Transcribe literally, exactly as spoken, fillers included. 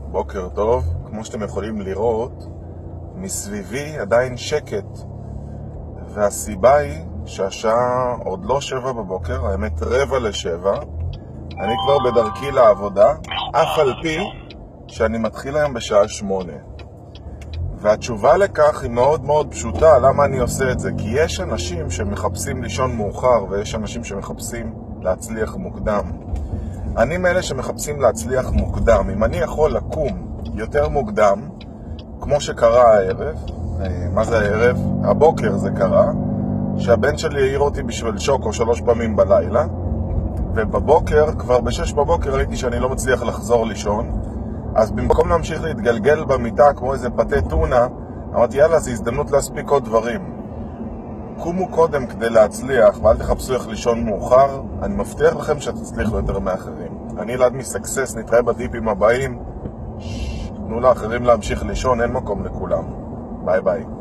בוקר טוב. כמו שאתם יכולים לראות, מסביבי עדיין שקט, והסיבה היא שהשעה עוד לא שבע בבוקר, האמת רבע לשבע. אני כבר בדרכי לעבודה, אף על פי שאני מתחיל היום בשעה שמונה. והתשובה לכך היא מאוד מאוד פשוטה. למה אני עושה את זה? כי יש אנשים שמחפשים לישון מאוחר, ויש אנשים שמחפשים להצליח מוקדם. אני מאלה שמחפשים להצליח מוקדם. אם אני יכול לקום יותר מוקדם, כמו שקרה הערב, מה זה הערב? הבוקר זה קרה, שהבן שלי העיר אותי בשביל שוקו שלוש פעמים בלילה, ובבוקר, כבר בשש בבוקר ראיתי שאני לא מצליח לחזור לישון, אז במקום להמשיך להתגלגל במיטה כמו איזה פתה טונה, אמרתי יאללה, זו הזדמנות להספיק עוד דברים. קומו קודם כדי להצליח, ואל תחפשו איך לישון מאוחר. אני מבטיח לכם שתצליחו יותר מאחרים. אני אלעד מסקסס, נתראה בטיפים הבאים. תנו לאחרים להמשיך לישון, אין מקום לכולם. ביי ביי.